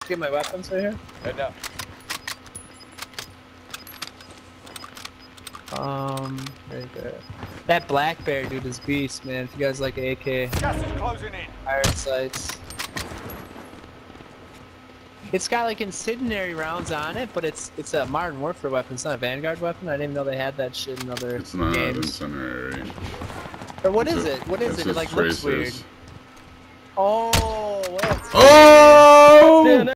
Get my weapons right here. Head up. Right there. That black bear dude is beast, man. If you guys like AK, Gas is closing in. iron sights. It's got like incendiary rounds on it, but it's a modern warfare weapon. It's not a Vanguard weapon. I didn't even know they had that shit in other It's not games. incendiary. Or what is it? What is it? It like looks weird. Oh, what? Oh!